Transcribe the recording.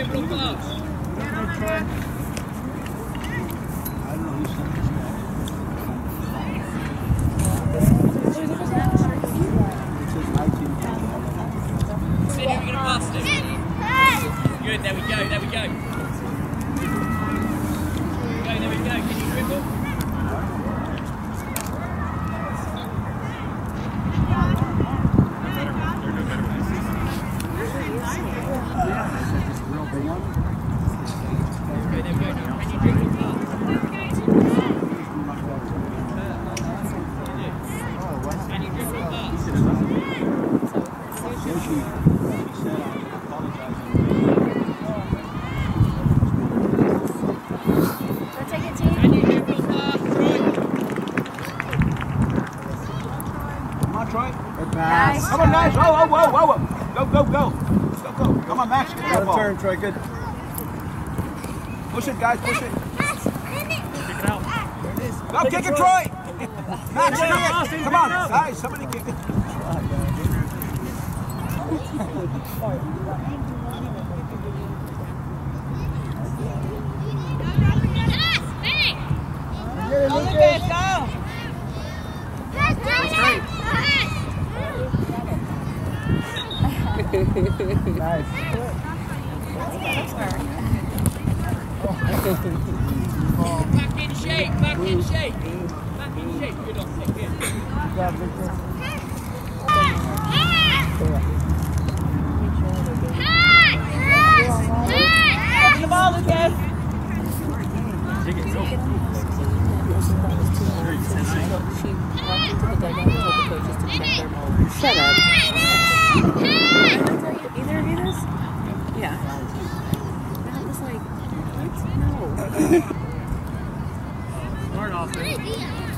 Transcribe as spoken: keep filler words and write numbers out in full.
dribble pass. I don't know who's sent this guy. It says my team. See who we're going to pass to. Good, there we go, there we go. Go, there we go. Can you dribble? Come on, guys. Whoa, whoa, whoa, whoa, whoa. Go, go, go. Go, go. Come on, Max. Get that ball. Turn, Troy. Good. Push it, guys. Push it. Kick it out. Go, kick it, Troy. Max, kick it. Come on, guys. Somebody kick it. Lucas, go. Nice. Back in shape, back in shape. Back in shape. Good on, stick in. Open the ball, Lucas. Take it, go. She walked into the dugout and told the coaches to check their mold. Shut up. Either of you this? Yeah. That was like, what? No. Smart offense.